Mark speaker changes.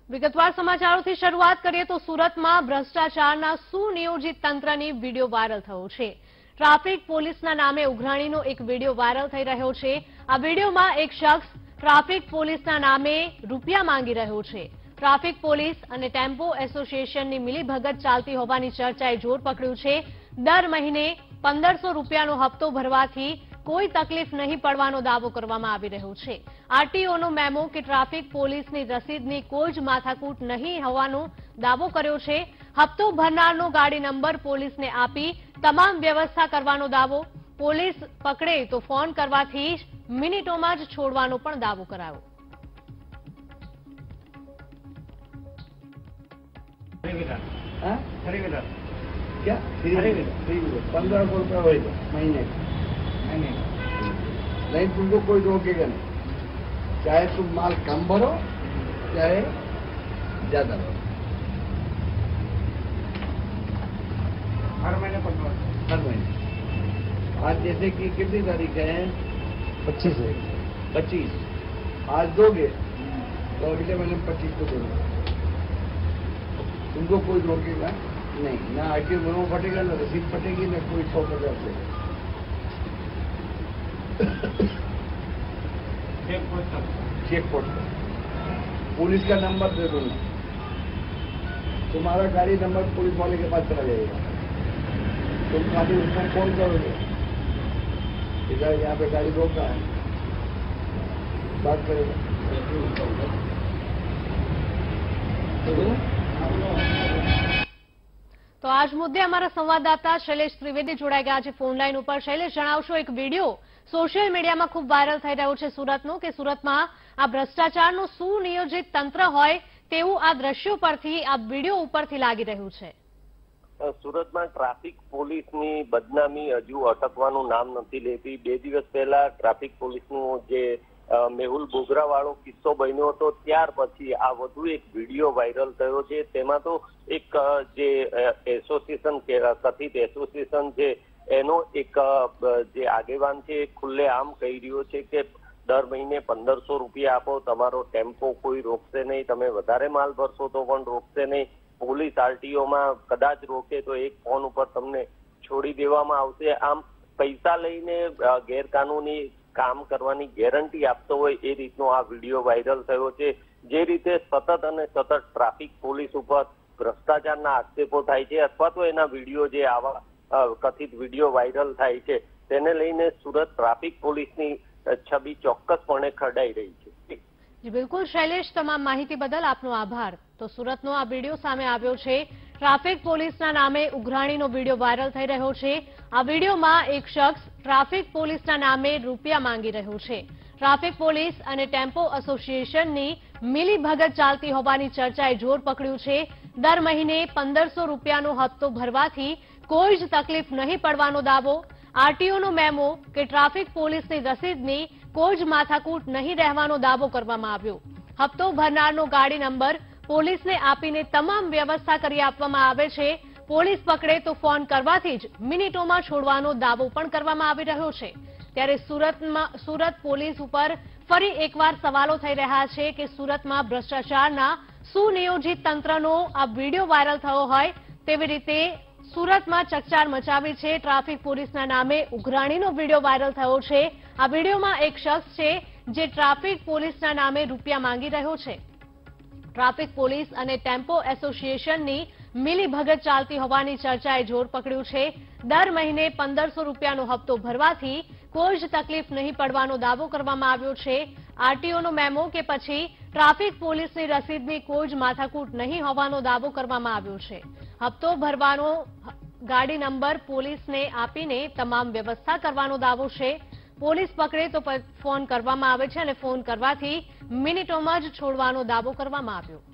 Speaker 1: વિગતવાર સમાચારોથી શરૂઆત કરીએ તો સુરતમાં ભ્રષ્ટાચારના સુનિયોજિત તંત્રની વિડીયો વાયરલ થયો છે। ટ્રાફિક પોલીસના નામે ઉઘરાણીનો એક વિડીયો વાયરલ થઈ રહ્યો છે। આ વિડીયોમાં એક શખ્સ ટ્રાફિક પોલીસના નામે રૂપિયા માંગી રહ્યો છે। ટ્રાફિક પોલીસ અને ટેમ્પો એસોસિએશનની મિલીભગત ચાલતી હોવાની ચર્ચાએ જોર પકડ્યું છે। દર મહિને 1500 રૂપિયાનો હપ્તો ભરવાથી કોઈ તકલીફ નહીં પડવાનો દાવો કરવામાં આવી રહ્યો છે। આરટીઓનો મેમો કે ટ્રાફિક પોલીસની રસીદની કોઈ જ માથાકૂટ નહીં હોવાનો દાવો કર્યો છે। હપ્તો ભરનારનો ગાડી નંબર પોલીસને આપી તમામ વ્યવસ્થા કરવાનો દાવો। પોલીસ પકડે તો ફોન કરવાથી જ મિનિટોમાં જ છોડવાનો પણ દાવો કરાયો।
Speaker 2: क्या 1500 रुपया होगा महीने नहीं, तुमको कोई रोकेगा नहीं, चाहे तुम माल कम भरो चाहे ज्यादा भरो।
Speaker 3: हर महीने 15,
Speaker 2: हर महीने। आज जैसे कि कितनी तारीख है? 25। आज दोगे तो अगले महीने 25 को दोगे। तुमको कोई रोकेगा नहीं, ना आरटीओ मेमो फटेगा, ना रसीद फटेगी, ना कोई 100% देगा। चेक पोस्ट पुलिस का नंबर दे दूंगा, तुम्हारा गाड़ी नंबर पुलिस वाले के पास चला जाएगा। तुम खाली उसमें फोन करोगे, इधर यहाँ पे गाड़ी रोका है, बात करेगा।
Speaker 1: તો આજ મુદ્દે અમારા સંવાદદાતા શૈલેષ ત્રિવેદી જોડાઈ ગયા છે ફોન લાઈન ઉપર। શૈલેષ, જણાવશો, એક વિડીયો સોશિયલ મીડિયામાં ખૂબ વાયરલ થઈ રહ્યો છે સુરતનો, કે સુરતમાં આ ભ્રષ્ટાચારનું સુનિયોજિત તંત્ર હોય તેવું આ દ્રશ્યો પરથી, આ વિડીયો ઉપરથી લાગી રહ્યું છે।
Speaker 4: સુરતમાં ટ્રાફિક પોલીસની બદનામી હજુ અટકવાનું નામ નથી લેતી। 2 દિવસ પહેલા ટ્રાફિક પોલીસનું જે મેહુલ બોગરા વાળો કિસ્સો બન્યો હતો, ત્યાર પછી આ વધુ એક વિડીયો વાયરલ થયો છે। તેમાં તો એક જે એસોસિએશન, કથિત એસોસિએશન છે, એનો એક જે આગેવાન છે ખુલ્લે આમ કહી રહ્યો છે કે દર મહિને 1500 રૂપિયા આપો, તમારો ટેમ્પો કોઈ રોકશે નહીં, તમે વધારે માલ ભરશો તો પણ રોકશે નહીં, પોલીસ આરટીઓમાં કદાચ રોકે તો એક ફોન ઉપર તમને છોડી દેવામાં આવશે। આમ પૈસા લઈને ગેરકાનૂની કામ કરવાની ગેરંટી આપતો હોય એ રીતનો આ વિડીયો વાયરલ થયો છે। જે રીતે સતત અને સતત ટ્રાફિક પોલીસ ઉપર ભ્રષ્ટાચારના આક્ષેપો થાય છે અથવા તો એના વિડીયો જે આવા કથિત વિડીયો વાયરલ થાય છે તેને લઈને સુરત ટ્રાફિક પોલીસની છબી ચોક્કસપણે ખરડાઈ રહી છે।
Speaker 1: જી બિલકુલ શૈલેષ, તમામ માહિતી બદલ આપનો આભાર। તો સુરતનો આ વિડીયો સામે આવ્યો છે। ટ્રાફિક પોલીસના નામે ઉઘરાણીનો વિડીયો વાયરલ થઈ રહ્યો છે। આ વિડીયોમાં એક શખ્સ ટ્રાફિક પોલીસના નામે રૂપિયા માંગી રહ્યો છે। ટ્રાફિક પોલીસ અને ટેમ્પો એસોસિએશનની મિલીભગત ચાલતી હોવાની ચર્ચાએ જોર પકડ્યું છે। દર મહિને 1500 રૂપિયાનો હપ્તો ભરવાથી કોઈ જ તકલીફ નહીં પડવાનો દાવો। આરટીઓનો મેમો કે ટ્રાફિક પોલીસની રસીદની કોઈ જ માથાકૂટ નહીં રહેવાનો દાવો કરવામાં આવ્યો। હપ્તો ભરનારનો ગાડી નંબર પોલીસને આપીને તમામ વ્યવસ્થા કરી આપવામાં આવે છે। પોલીસ પકડે તો ફોન કરવાથી જ મિનિટોમાં છોડવાનો દાવો પણ કરવામાં આવી રહ્યો છે। ત્યારે સુરત પોલીસ ઉપર ફરી એકવાર સવાલો થઈ રહ્યા છે કે સુરતમાં ભ્રષ્ટાચારના સુનિયોજિત તંત્રનો આ વિડીયો વાયરલ થયો હોય તેવી રીતે સુરતમાં ચકચાર મચાવી છે। ટ્રાફિક પોલીસના નામે ઉઘરાણીનો વિડીયો વાયરલ થયો છે। આ વિડીયોમાં એક શખ્સ છે જે ટ્રાફિક પોલીસના નામે રૂપિયા માંગી રહ્યો છે। ટ્રાફિક પોલીસ અને ટેમ્પો એસોસિએશનની મિલીભગત ચાલતી હોવાની ચર્ચાએ જોર પકડ્યું છે। દર મહિને 1500 રૂપિયાનો હપ્તો ભરવાથી કોઈ જ તકલીફ નહીં પડવાનો દાવો કરવામાં આવ્યો છે। આરટીઓનો મેમો કે પછી ટ્રાફિક પોલીસની રસીદની કોઈ જ માથાકૂટ નહીં હોવાનો દાવો કરવામાં આવ્યો છે। હપ્તો ભરવાનો ગાડી નંબર પોલીસને આપીને તમામ વ્યવસ્થા કરવાનો દાવો છે। પોલીસ પકડે તો ફોન કરવામાં આવે છે અને ફોન કરવાથી મિનિટોમાં જ છોડવાનો દાવો કરવામાં આવ્યો।